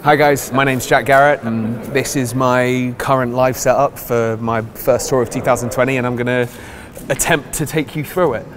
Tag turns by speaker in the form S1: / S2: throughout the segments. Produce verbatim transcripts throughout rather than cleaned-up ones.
S1: Hi guys, my name's Jack Garratt and this is my current live setup for my first tour of two thousand twenty, and I'm going to attempt to take you through it.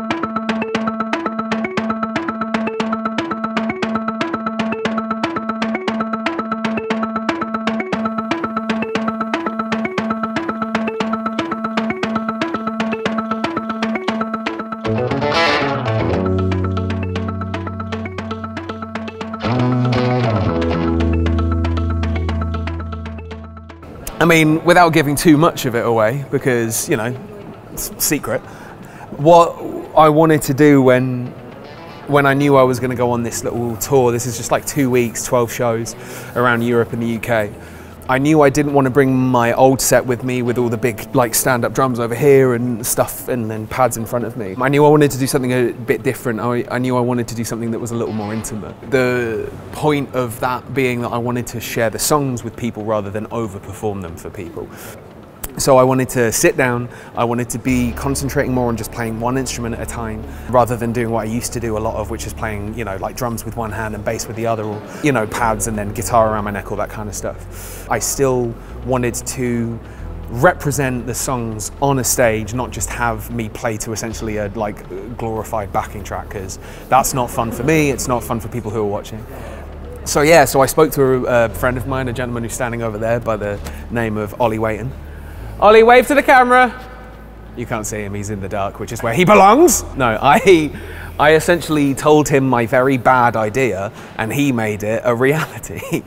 S1: I mean, without giving too much of it away, because, you know, it's secret, what I wanted to do when when I knew I was going to go on this little tour, this is just like two weeks, twelve shows around Europe and the U K, I knew I didn't want to bring my old set with me with all the big like stand-up drums over here and stuff and then pads in front of me. I knew I wanted to do something a bit different. I, I knew I wanted to do something that was a little more intimate. The point of that being that I wanted to share the songs with people rather than over-perform them for people. So I wanted to sit down, I wanted to be concentrating more on just playing one instrument at a time rather than doing what I used to do a lot of, which is playing, you know, like drums with one hand and bass with the other, or, you know, pads and then guitar around my neck, all that kind of stuff. I still wanted to represent the songs on a stage, not just have me play to essentially a like glorified backing track, because that's not fun for me, it's not fun for people who are watching. So yeah, so I spoke to a, a friend of mine, a gentleman who's standing over there by the name of Ollie Waiton. Ollie, wave to the camera. You can't see him, he's in the dark, which is where he belongs. No, I, I essentially told him my very bad idea and he made it a reality.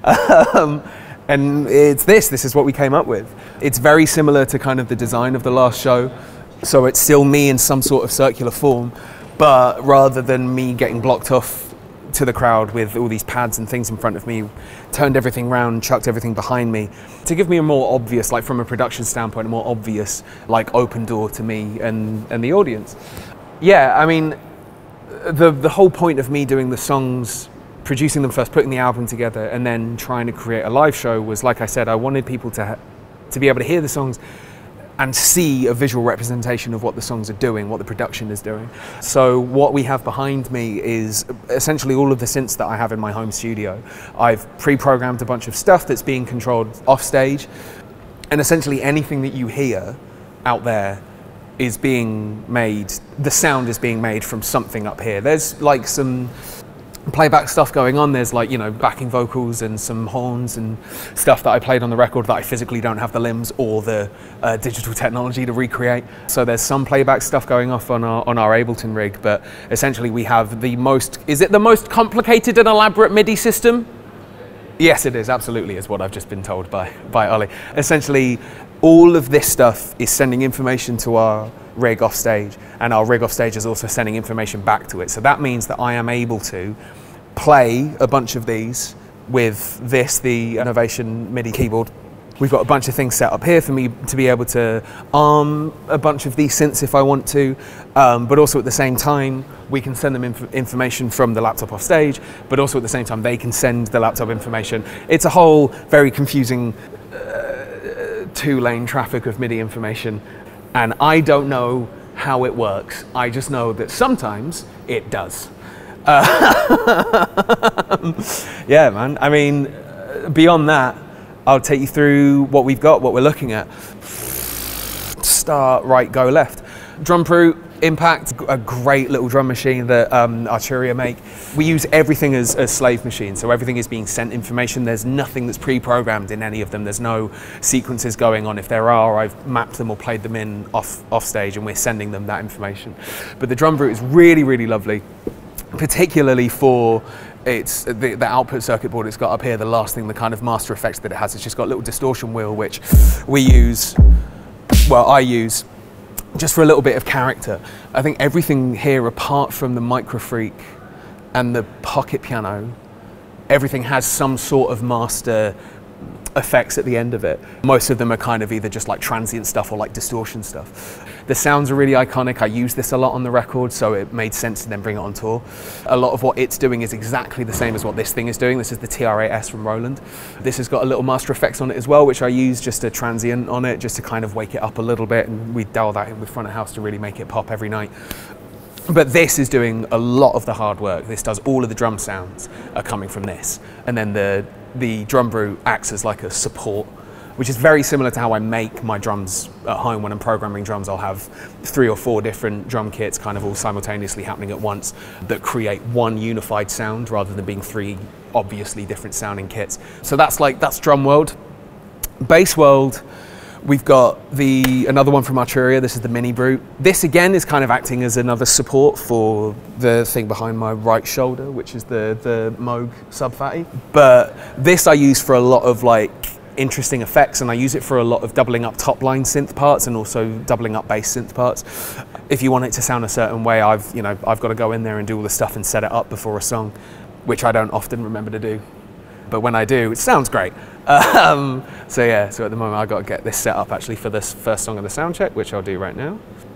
S1: um, and it's this, this is what we came up with. It's very similar to kind of the design of the last show. So it's still me in some sort of circular form, but rather than me getting blocked off to the crowd with all these pads and things in front of me, turned everything round, chucked everything behind me to give me a more obvious, like from a production standpoint, a more obvious like open door to me and, and the audience. Yeah, I mean, the, the whole point of me doing the songs, producing them first, putting the album together and then trying to create a live show was, like I said, I wanted people to, ha to be able to hear the songs and see a visual representation of what the songs are doing, what the production is doing. So what we have behind me is essentially all of the synths that I have in my home studio. I've pre-programmed a bunch of stuff that's being controlled off stage, and essentially anything that you hear out there is being made, the sound is being made from something up here. There's like some playback stuff going on. There's like, you know, backing vocals and some horns and stuff that I played on the record that I physically don't have the limbs or the uh, digital technology to recreate. So there's some playback stuff going off on our on our Ableton rig, but essentially we have the most, is it the most complicated and elaborate MIDI system? Yes, it is, absolutely, is what I've just been told by, by Ollie. Essentially, all of this stuff is sending information to our rig off stage, and our rig off stage is also sending information back to it. So that means that I am able to play a bunch of these with this, the Innovation MIDI keyboard. We've got a bunch of things set up here for me to be able to arm a bunch of these synths if I want to, um, but also at the same time, we can send them inf information from the laptop off stage, but also at the same time, they can send the laptop information. It's a whole very confusing uh, two-lane traffic of MIDI information. And I don't know how it works. I just know that sometimes it does. Uh, yeah, man. I mean, beyond that, I'll take you through what we've got, what we're looking at. Start, right, go, left. Drum Brute, Impact, a great little drum machine that um, Arturia make. We use everything as, as slave machines, so everything is being sent information. There's nothing that's pre-programmed in any of them. There's no sequences going on. If there are, I've mapped them or played them in off, off stage, and we're sending them that information. But the Drum Brute is really, really lovely, particularly for it's the, the output circuit board it's got up here. The last thing, the kind of master effects that it has, it's just got a little distortion wheel, which we use, well, I use, just for a little bit of character. I think everything here, apart from the Micro Freak and the pocket piano, everything has some sort of master effects at the end of it. Most of them are kind of either just like transient stuff or like distortion stuff. The sounds are really iconic. I use this a lot on the record, so it made sense to then bring it on tour. A lot of what it's doing is exactly the same as what this thing is doing. This is the T R eight S from Roland. This has got a little master effects on it as well, which I use just a transient on it, just to kind of wake it up a little bit, and we dial that in with front of house to really make it pop every night. But this is doing a lot of the hard work. This does all of the drum sounds are coming from this. And then the the drum brew acts as like a support, which is very similar to how I make my drums at home. When I'm programming drums, I'll have three or four different drum kits kind of all simultaneously happening at once that create one unified sound rather than being three obviously different sounding kits. So that's like, that's drum world. Bass world, we've got the another one from Arturia. This is the Mini Brute. This again is kind of acting as another support for the thing behind my right shoulder, which is the, the Moog Sub-Fatty. But this I use for a lot of like interesting effects, and I use it for a lot of doubling up top line synth parts and also doubling up bass synth parts. If you want it to sound a certain way, I've you know I've got to go in there and do all the stuff and set it up before a song, which I don't often remember to do. But when I do, it sounds great. Um, so yeah, so at the moment I've got to get this set up actually for this first song of the sound check, which I'll do right now.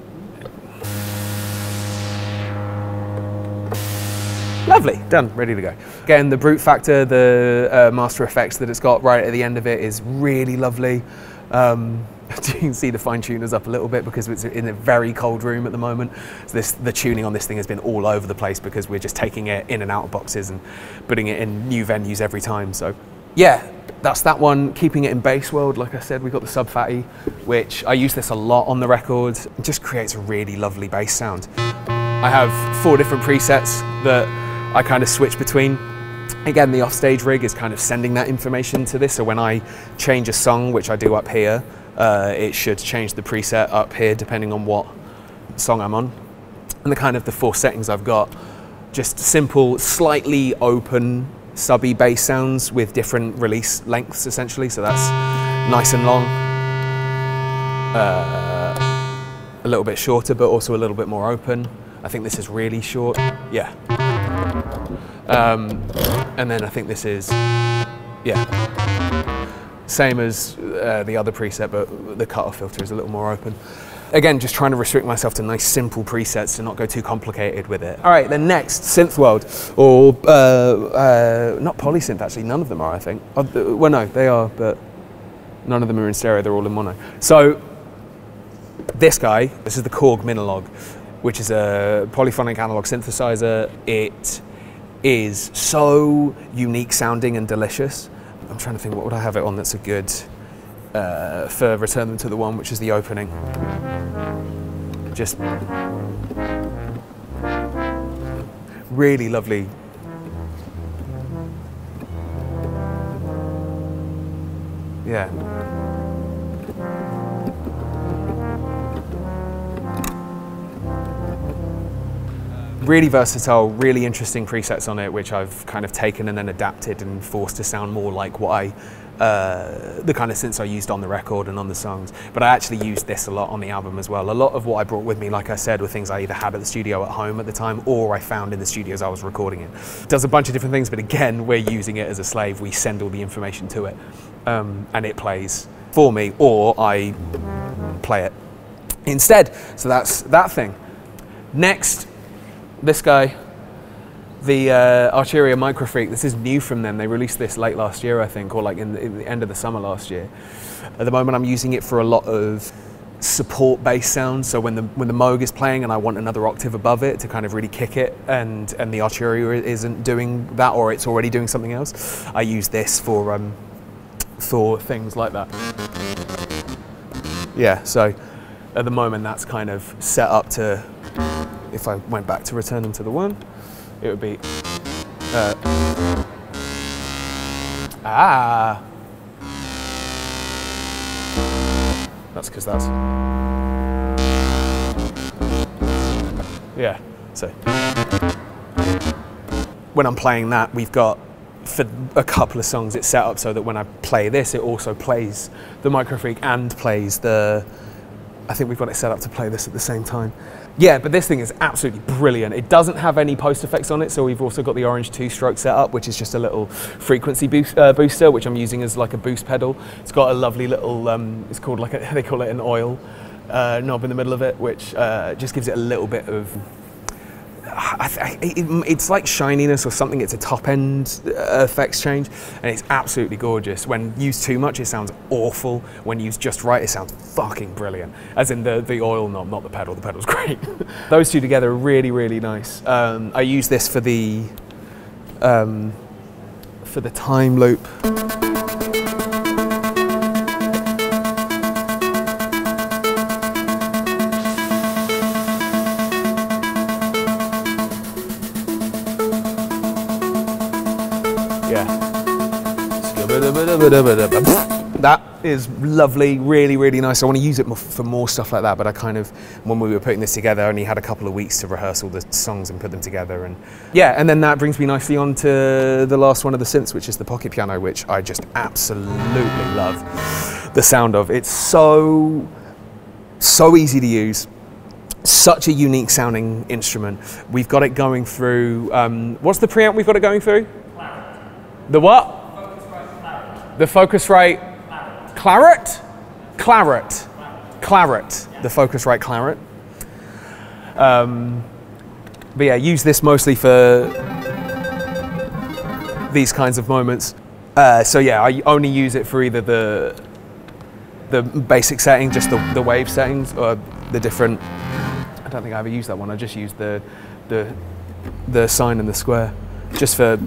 S1: Lovely, done, ready to go. Again, the brute factor, the uh, master effects that it's got right at the end of it is really lovely. Um, you can see the fine tuners up a little bit because it's in a very cold room at the moment. So this, the tuning on this thing has been all over the place because we're just taking it in and out of boxes and putting it in new venues every time. So yeah, that's that one. Keeping it in bass world, like I said, we've got the Sub-Fatty, which I use this a lot on the record. It just creates a really lovely bass sound. I have four different presets that I kind of switch between. Again, the offstage rig is kind of sending that information to this, so when I change a song, which I do up here, uh, it should change the preset up here depending on what song I'm on. And the kind of the four settings I've got, just simple, slightly open, subby bass sounds with different release lengths essentially, so that's nice and long, uh, a little bit shorter but also a little bit more open. I think this is really short, yeah. Um, and then I think this is, yeah, same as uh, the other preset, but the cutoff filter is a little more open. Again, just trying to restrict myself to nice simple presets to not go too complicated with it. All right, then next, synth world, or uh, uh, not polysynth actually, none of them are I think. Oh, well no, they are, but none of them are in stereo, they're all in mono. So this guy, this is the Korg Minilog, which is a polyphonic analog synthesizer. It is so unique sounding and delicious. I'm trying to think, what would I have it on that's a good, uh, for Return Them to the One, which is the opening. Just really lovely. Yeah. Really versatile, really interesting presets on it, which I've kind of taken and then adapted and forced to sound more like what I, uh, the kind of synths I used on the record and on the songs. But I actually used this a lot on the album as well. A lot of what I brought with me, like I said, were things I either had at the studio at home at the time or I found in the studios I was recording in. It does a bunch of different things, but again, we're using it as a slave. We send all the information to it um, and it plays for me, or I play it instead. So that's that thing. Next, this guy, the uh, Arturia Microfreak. This is new from them. They released this late last year, I think, or like in the, in the end of the summer last year. At the moment, I'm using it for a lot of support bass sounds. So when the when the Moog is playing and I want another octave above it to kind of really kick it, and and the Arturia isn't doing that, or it's already doing something else, I use this for um, for things like that. Yeah. So at the moment, that's kind of set up to. If I went back to Return Them to the One, it would be, uh, ah, that's because that's, yeah, so. When I'm playing that, we've got, for a couple of songs, it's set up so that when I play this, it also plays the Microfreak and plays the, I think we've got it set up to play this at the same time. Yeah, but this thing is absolutely brilliant. It doesn't have any post effects on it, so we've also got the orange two-stroke set up, which is just a little frequency boost, uh, booster, which I'm using as like a boost pedal. It's got a lovely little, um, it's called like, a, they call it an oil uh, knob in the middle of it, which uh, just gives it a little bit of, I th it, it's like shininess or something. It's a top-end uh, effects change, and it's absolutely gorgeous. When used too much, it sounds awful. When used just right, it sounds fucking brilliant. As in the, the oil knob, not the pedal. The pedal's great. Those two together are really, really nice. Um, I use this for the um, for the time loop. Yeah. That is lovely, really, really nice. I want to use it for more stuff like that, but I kind of, when we were putting this together, I only had a couple of weeks to rehearse all the songs and put them together. And yeah, and then that brings me nicely on to the last one of the synths, which is the pocket piano, which I just absolutely love the sound of. It's so, so easy to use. Such a unique sounding instrument. We've got it going through, um, what's the preamp we've got it going through?
S2: Garratt.
S1: The what?
S2: Focusrite Garratt.
S1: The Focusrite Garratt? Garratt. Garratt. The Focusrite Garratt. Um, but yeah, use this mostly for these kinds of moments. Uh, so yeah, I only use it for either the the basic setting, just the, the wave settings, or the different. I don't think I ever used that one. I just used the the the sine and the square, just for.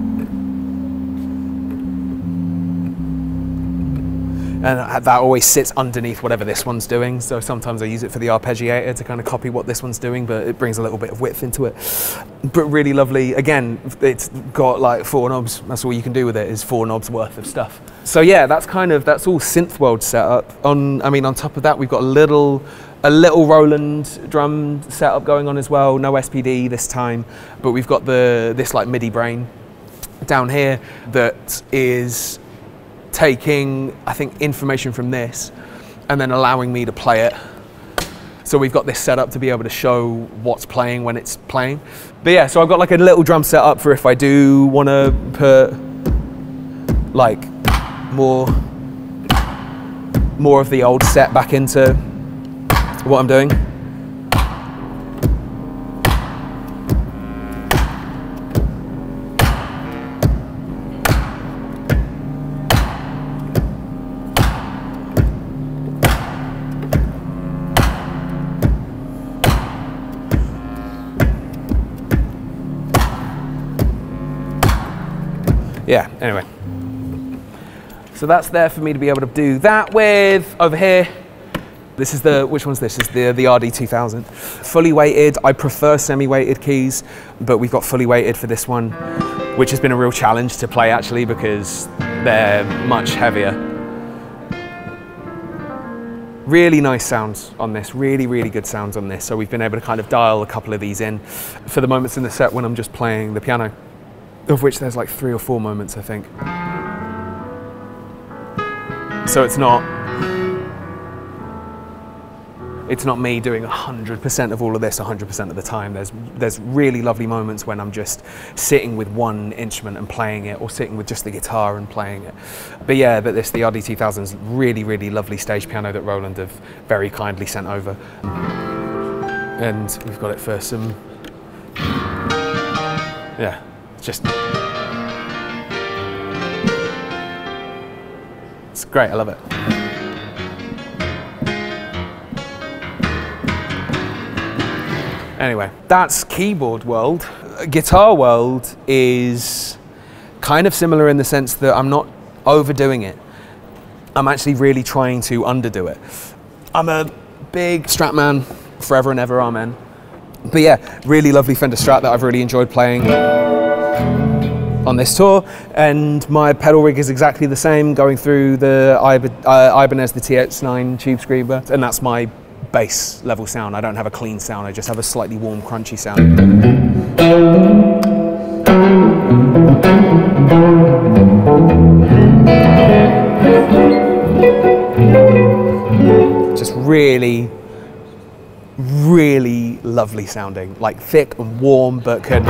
S1: And that always sits underneath whatever this one's doing. So sometimes I use it for the arpeggiator to kind of copy what this one's doing, but it brings a little bit of width into it. But really lovely. Again, it's got like four knobs. That's all you can do with it, is four knobs worth of stuff. So yeah, that's kind of, that's all synth world setup. On, I mean, on top of that, we've got a little, a little Roland drum setup going on as well. No S P D this time, but we've got the, this like MIDI brain down here that is taking, I think, information from this and then allowing me to play it. So we've got this set up to be able to show what's playing when it's playing. But yeah, so I've got like a little drum set up for if I do want to put like more, more of the old set back into what I'm doing. Yeah, anyway. So that's there for me to be able to do that with. Over here, this is the, which one's this? This is the, the R D two thousand. Fully weighted, I prefer semi-weighted keys, but we've got fully weighted for this one, which has been a real challenge to play actually, because they're much heavier. Really nice sounds on this, really, really good sounds on this. So we've been able to kind of dial a couple of these in for the moments in the set when I'm just playing the piano, of which there's like three or four moments, I think. So it's not, it's not me doing one hundred percent of all of this one hundred percent of the time. There's, there's really lovely moments when I'm just sitting with one instrument and playing it, or sitting with just the guitar and playing it. But yeah, but this, the R D two thousand is really, really lovely stage piano that Roland have very kindly sent over. And we've got it for some, yeah. Just, it's great, I love it. Anyway, that's keyboard world. Guitar world is kind of similar in the sense that I'm not overdoing it. I'm actually really trying to underdo it. I'm a big Strat man, forever and ever, amen. But yeah, really lovely Fender Strat that I've really enjoyed playing on this tour, and my pedal rig is exactly the same, going through the Ibanez, the T X nine tube screamer, and that's my bass level sound. I don't have a clean sound, I just have a slightly warm, crunchy sound. Just really, really lovely sounding, like thick and warm, but can.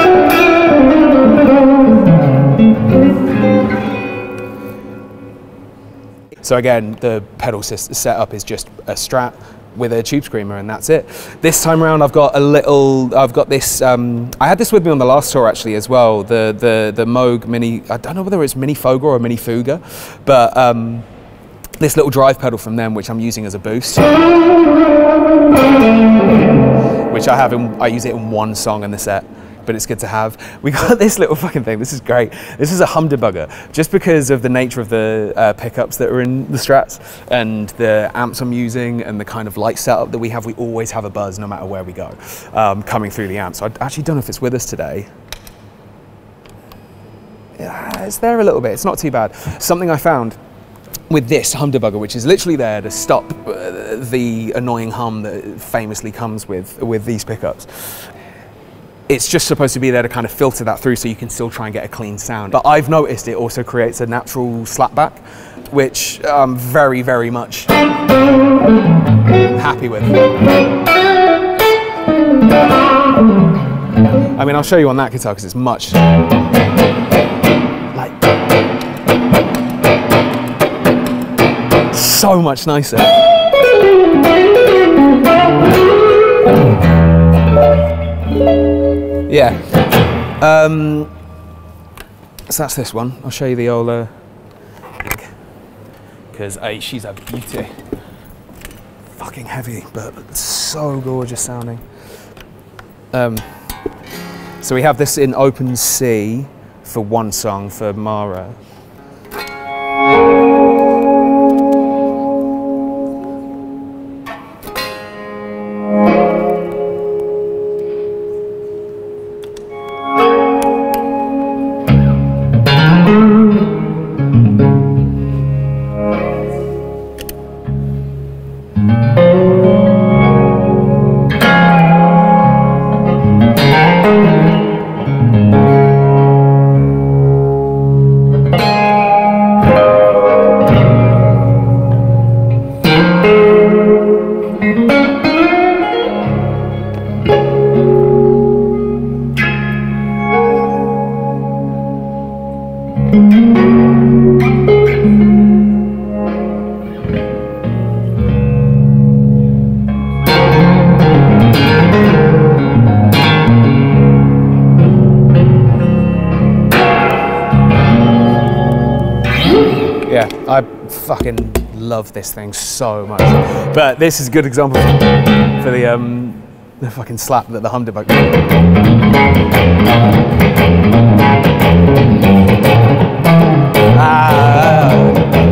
S1: So again, the pedal setup is just a Strat with a tube screamer, and that's it. This time around, I've got a little. I've got this. Um, I had this with me on the last tour actually as well. The the the Moog Mini. I don't know whether it's Mini Foga or Mini Fuga, but um, this little drive pedal from them, which I'm using as a boost, which I have in. I use it in one song in the set. but it's good to have. We got this little fucking thing. This is great. This is a humdebugger, just because of the nature of the uh, pickups that are in the Strats and the amps I'm using and the kind of light setup that we have. We always have a buzz no matter where we go, um, coming through the amp. So I actually don't know if it's with us today. Yeah, it's there a little bit. It's not too bad. Something I found with this humdebugger, which is literally there to stop uh, the annoying hum that famously comes with with these pickups. It's just supposed to be there to kind of filter that through so you can still try and get a clean sound. But I've noticed it also creates a natural slapback, which I'm very, very much happy with. I mean, I'll show you on that guitar because it's much like so much nicer. Yeah. Um, so that's this one. I'll show you the old, because uh, she's a beauty. Fucking heavy, but so gorgeous sounding. Um, so we have this in open C for one song for Mara. Yeah, I fucking love this thing so much. But this is a good example for the um, the fucking slap that the humdebug. Ah.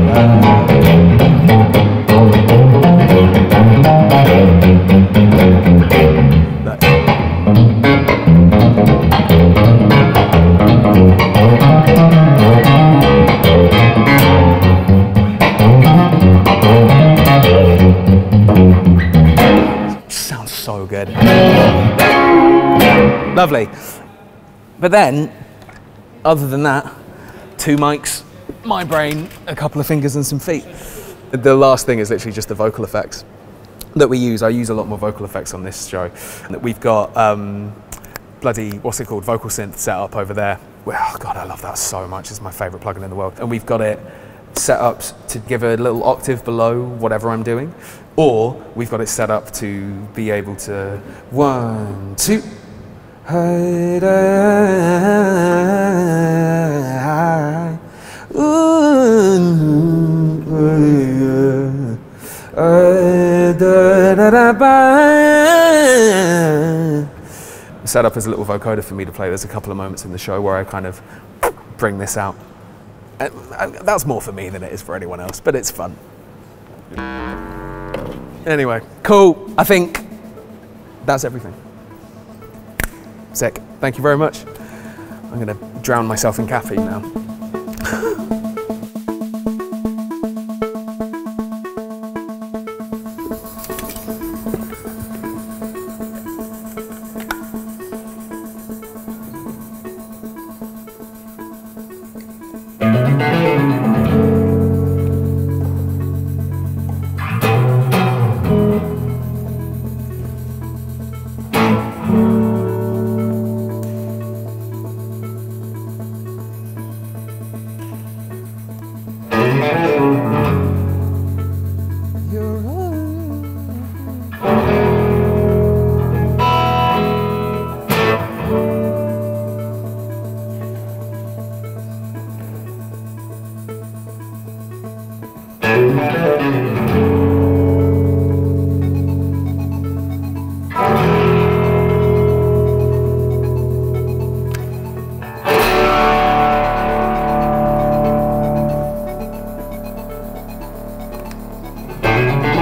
S1: Sounds so good. Lovely. But then, other than that, two mics, my brain, a couple of fingers and some feet. The last thing is literally just the vocal effects that we use. I use a lot more vocal effects on this show. We've got um, bloody, what's it called, vocal synth set up over there. Well, God, I love that so much. It's my favorite plugin in the world. And we've got it set up to give a little octave below whatever I'm doing. Or we've got it set up to be able to one, two. Set up as a little vocoder for me to play. There's a couple of moments in the show where I kind of bring this out. And that's more for me than it is for anyone else, but it's fun. Anyway, cool. I think that's everything. Sick. Thank you very much. I'm going to drown myself in caffeine now.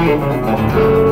S2: Thank you.